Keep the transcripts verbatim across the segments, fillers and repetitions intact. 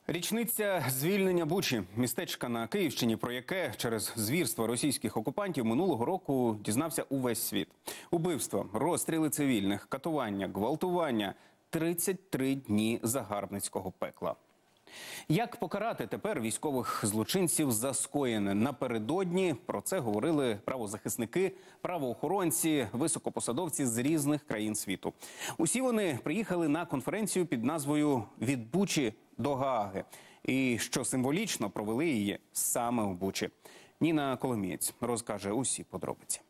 Річниця звільнення Бучі, містечка на Київщині, про яке через звірства російських окупантів минулого року дізнався увесь світ. Убивства, розстріли цивільних, катування, гвалтування – тридцять три дні загарбницького пекла. Як покарати тепер військових злочинців за скоєне? Напередодні про це говорили правозахисники, правоохоронці, високопосадовці з різних країн світу. Усі вони приїхали на конференцію під назвою «Від Бучі до Гааги». І, що символічно, провели її саме у Бучі. Ніна Коломієць розкаже усі подробиці.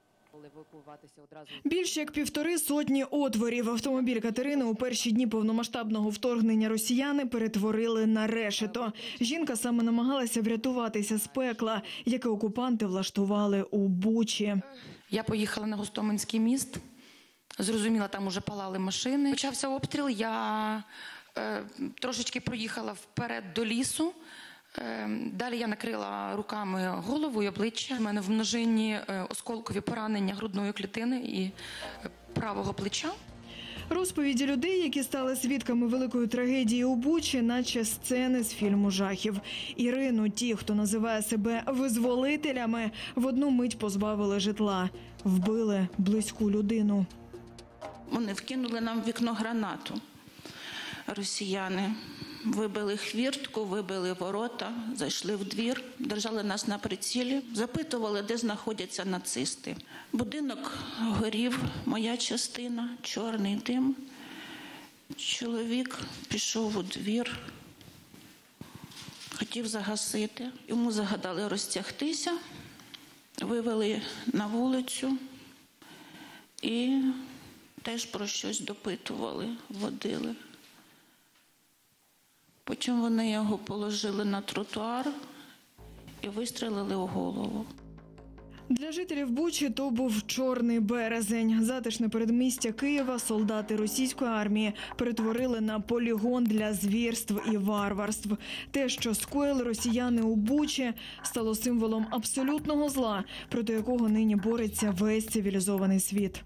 Більш як півтори сотні отворів автомобіль Катерини у перші дні повномасштабного вторгнення росіяни перетворили на решето. Жінка саме намагалася врятуватися з пекла, яке окупанти влаштували у Бучі. Я поїхала на Гостомельський міст, зрозуміла, там уже палали машини. Почався обстріл, я е, трошечки проїхала вперед до лісу. Далі я накрила руками голову і обличчя. У мене в множині осколкові поранення грудної клітини і правого плеча. Розповіді людей, які стали свідками великої трагедії у Бучі, наче сцени з фільму жахів. Ірину, ті, хто називає себе визволителями, в одну мить позбавили житла. Вбили близьку людину. Вони вкинули нам в вікно гранату, росіяни. Вибили хвіртку, вибили ворота, зайшли в двір, держали нас на прицілі, запитували, де знаходяться нацисти. Будинок горів, моя частина, чорний дим. Чоловік пішов у двір, хотів загасити. Йому загадали розтягтися, вивели на вулицю і теж про щось допитували, водили. Потім вони його положили на тротуар і вистрелили у голову. Для жителів Бучі то був чорний березень. Затишне передмістя Києва солдати російської армії перетворили на полігон для звірств і варварств. Те, що скоїли росіяни у Бучі, стало символом абсолютного зла, проти якого нині бореться весь цивілізований світ.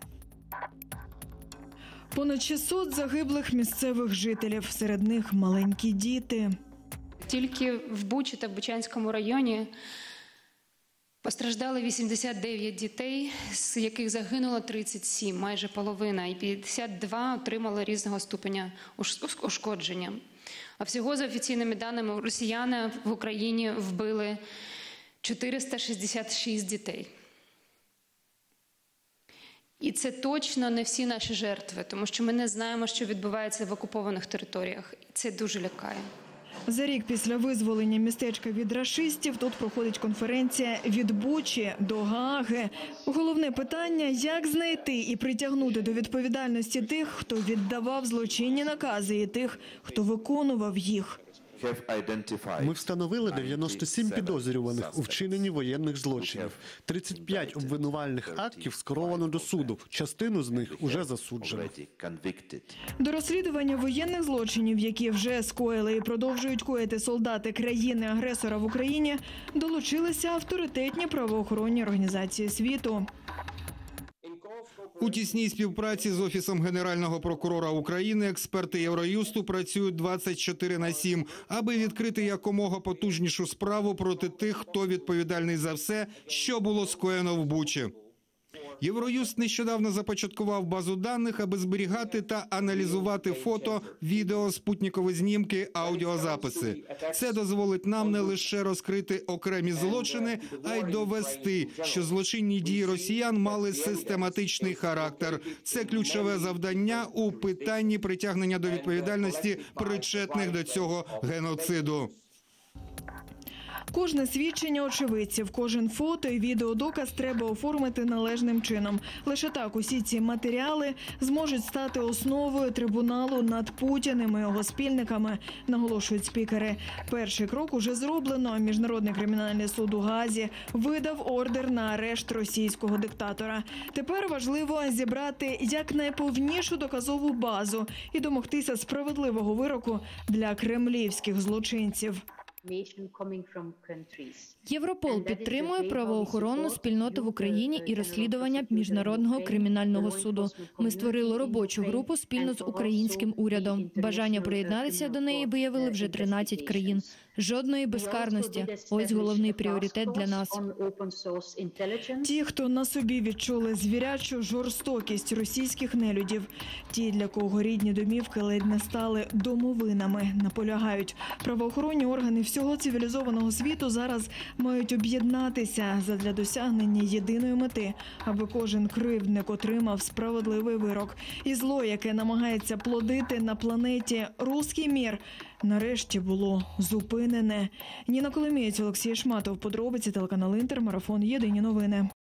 Понад шістсот загиблих місцевих жителів, серед них маленькі діти. Тільки в Бучі та Бучанському районі постраждали вісімдесят дев'ять дітей, з яких загинуло тридцять сім, майже половина, і п'ятдесят два отримали різного ступеня ушкодження. А всього, за офіційними даними, росіяни в Україні вбили чотириста шістдесят шість дітей. І це точно не всі наші жертви, тому що ми не знаємо, що відбувається в окупованих територіях. І це дуже лякає. За рік після визволення містечка від рашистів тут проходить конференція «Від Бучі до Гааги». Головне питання – як знайти і притягнути до відповідальності тих, хто віддавав злочинні накази, і тих, хто виконував їх. Ми встановили дев'яносто сім підозрюваних у вчиненні воєнних злочинів. тридцять п'ять обвинувальних актів скеровано до суду. Частину з них уже засуджено. До розслідування воєнних злочинів, які вже скоїли і продовжують коїти солдати країни-агресора в Україні, долучилися авторитетні правоохоронні організації світу. У тісній співпраці з Офісом Генерального прокурора України експерти Євроюсту працюють двадцять чотири на сім, аби відкрити якомога потужнішу справу проти тих, хто відповідальний за все, що було скоєно в Бучі. Євроюст нещодавно започаткував базу даних, аби зберігати та аналізувати фото, відео, спутникові знімки, аудіозаписи. Це дозволить нам не лише розкрити окремі злочини, а й довести, що злочинні дії росіян мали систематичний характер. Це ключове завдання у питанні притягнення до відповідальності причетних до цього геноциду. Кожне свідчення очевидців, кожен фото і відеодоказ треба оформити належним чином. Лише так усі ці матеріали зможуть стати основою трибуналу над Путіним і його спільниками, наголошують спікери. Перший крок уже зроблено. Міжнародний кримінальний суд у Гаазі видав ордер на арешт російського диктатора. Тепер важливо зібрати якнайповнішу доказову базу і домогтися справедливого вироку для кремлівських злочинців. Європол підтримує правоохоронну спільноту в Україні і розслідування Міжнародного кримінального суду. Ми створили робочу групу спільно з українським урядом. Бажання приєднатися до неї виявили вже тринадцять країн. Жодної безкарності. Ось головний пріоритет для нас. Ті, хто на собі відчули звірячу жорстокість російських нелюдів, ті, для кого рідні домівки ледь не стали домовинами, наполягають. Правоохоронні органи всього цивілізованого світу зараз мають об'єднатися задля досягнення єдиної мети, аби кожен кривдник отримав справедливий вирок. І зло, яке намагається плодити на планеті руський мір, нарешті було зупинене. Ніна Коломієць, Олексій Шматов. Подробиці, телеканал Інтер, марафон «Єдині новини».